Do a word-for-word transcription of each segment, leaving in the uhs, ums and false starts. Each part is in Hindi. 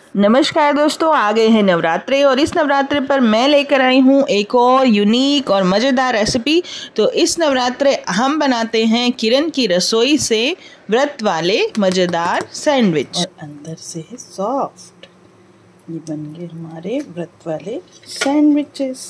नमस्कार दोस्तों, आ गए हैं नवरात्रे और इस नवरात्रे पर मैं लेकर आई हूँ एक और यूनिक और मज़ेदार रेसिपी। तो इस नवरात्रे हम बनाते हैं किरण की रसोई से व्रत वाले मज़ेदार सैंडविच और अंदर से है सॉफ्ट। ये बन गए हमारे व्रत वाले सैंडविचेस।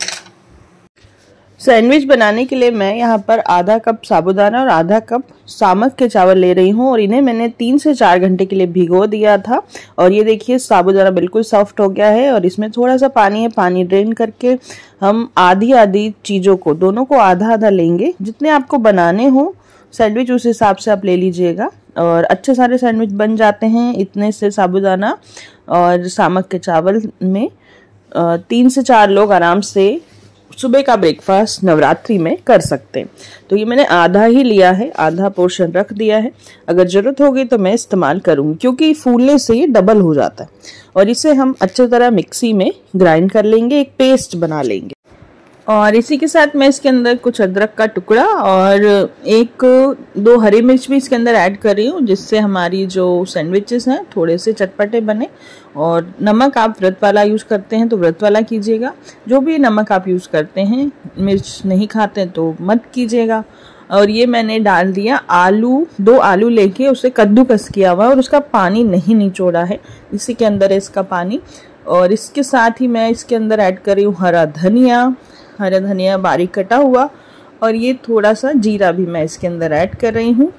सैंडविच बनाने के लिए मैं यहाँ पर आधा कप साबूदाना और आधा कप सामक के चावल ले रही हूँ और इन्हें मैंने तीन से चार घंटे के लिए भिगो दिया था। और ये देखिए साबूदाना बिल्कुल सॉफ्ट हो गया है और इसमें थोड़ा सा पानी है। पानी ड्रेन करके हम आधी आधी चीज़ों को दोनों को आधा आधा लेंगे। जितने आपको बनाने हो सैंडविच उस हिसाब से आप ले लीजिएगा और अच्छे सारे सैंडविच बन जाते हैं इतने से साबूदाना और सामक के चावल में। तीन से चार लोग आराम से सुबह का ब्रेकफास्ट नवरात्रि में कर सकते हैं। तो ये मैंने आधा ही लिया है, आधा पोर्शन रख दिया है। अगर ज़रूरत होगी तो मैं इस्तेमाल करूँगी क्योंकि फूलने से ये डबल हो जाता है। और इसे हम अच्छी तरह मिक्सी में ग्राइंड कर लेंगे, एक पेस्ट बना लेंगे। और इसी के साथ मैं इसके अंदर कुछ अदरक का टुकड़ा और एक दो हरी मिर्च भी इसके अंदर ऐड कर रही हूँ, जिससे हमारी जो सैंडविचेस हैं थोड़े से चटपटे बने। और नमक आप व्रत वाला यूज़ करते हैं तो व्रत वाला कीजिएगा, जो भी नमक आप यूज़ करते हैं। मिर्च नहीं खाते तो मत कीजिएगा। और ये मैंने डाल दिया आलू, दो आलू लेके उसे कद्दूकस किया हुआ और उसका पानी नहीं निचोड़ा है, इसी के अंदर है इसका पानी। और इसके साथ ही मैं इसके अंदर ऐड कर रही हूँ हरा धनिया, हरा धनिया बारीक कटा हुआ। और ये थोड़ा सा जीरा भी मैं इसके अंदर ऐड कर रही हूँ।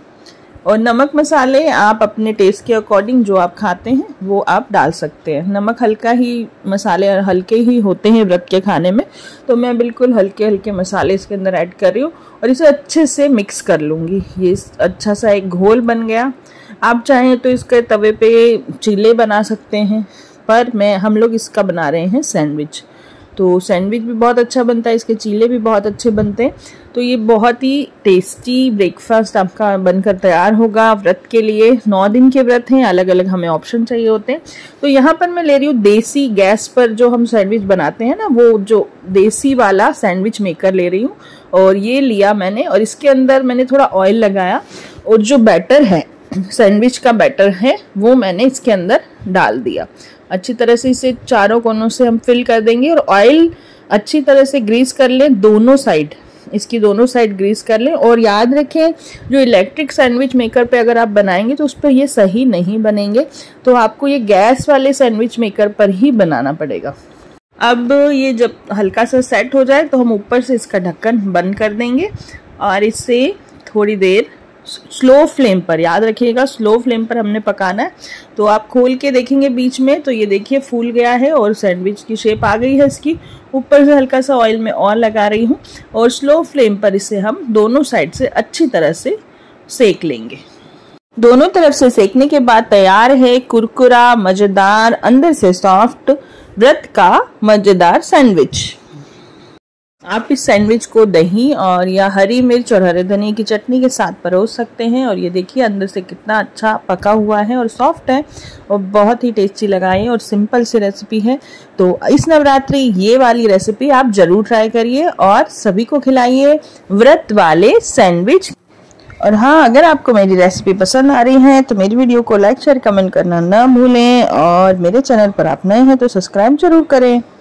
और नमक मसाले आप अपने टेस्ट के अकॉर्डिंग जो आप खाते हैं वो आप डाल सकते हैं। नमक हल्का ही, मसाले हल्के ही होते हैं व्रत के खाने में, तो मैं बिल्कुल हल्के हल्के मसाले इसके अंदर ऐड कर रही हूँ और इसे अच्छे से मिक्स कर लूँगी। ये अच्छा सा एक घोल बन गया। आप चाहें तो इसके तवे पे चीले बना सकते हैं, पर मैं हम लोग इसका बना रहे हैं सैंडविच। तो सैंडविच भी बहुत अच्छा बनता है, इसके चीले भी बहुत अच्छे बनते हैं। तो ये बहुत ही टेस्टी ब्रेकफास्ट आपका बनकर तैयार होगा व्रत के लिए। नौ दिन के व्रत हैं, अलग अलग हमें ऑप्शन चाहिए होते हैं। तो यहाँ पर मैं ले रही हूँ देसी गैस पर जो हम सैंडविच बनाते हैं ना, वो जो देसी वाला सैंडविच मेकर ले रही हूँ। और ये लिया मैंने और इसके अंदर मैंने थोड़ा ऑयल लगाया और जो बैटर है, सैंडविच का बैटर है, वो मैंने इसके अंदर डाल दिया। अच्छी तरह से इसे चारों कोनों से हम फिल कर देंगे और ऑयल अच्छी तरह से ग्रीस कर लें, दोनों साइड, इसकी दोनों साइड ग्रीस कर लें। और याद रखें, जो इलेक्ट्रिक सैंडविच मेकर पे अगर आप बनाएंगे तो उस पर ये सही नहीं बनेंगे, तो आपको ये गैस वाले सैंडविच मेकर पर ही बनाना पड़ेगा। अब ये जब हल्का सा सेट हो जाए तो हम ऊपर से इसका ढक्कन बंद कर देंगे और इसे थोड़ी देर स्लो फ्लेम पर, याद रखिएगा स्लो फ्लेम पर हमने पकाना है। तो आप खोल के देखेंगे बीच में तो ये देखिए फूल गया है और सैंडविच की शेप आ गई है इसकी। ऊपर से हल्का सा ऑयल में और लगा रही हूँ और स्लो फ्लेम पर इसे हम दोनों साइड से अच्छी तरह से सेक लेंगे। दोनों तरफ से सेकने के बाद तैयार है कुरकुरा, मजेदार, अंदर से सॉफ्ट व्रत का मजेदार सैंडविच। आप इस सैंडविच को दही और या हरी मिर्च और हरे धनिया की चटनी के साथ परोस सकते हैं। और ये देखिए अंदर से कितना अच्छा पका हुआ है और सॉफ्ट है और बहुत ही टेस्टी लगा है और सिंपल सी रेसिपी है। तो इस नवरात्रि ये वाली रेसिपी आप जरूर ट्राई करिए और सभी को खिलाइए व्रत वाले सैंडविच। और हाँ, अगर आपको मेरी रेसिपी पसंद आ रही है तो मेरी वीडियो को लाइक शेयर कमेंट करना ना भूलें और मेरे चैनल पर आप नए हैं तो सब्सक्राइब जरूर करें।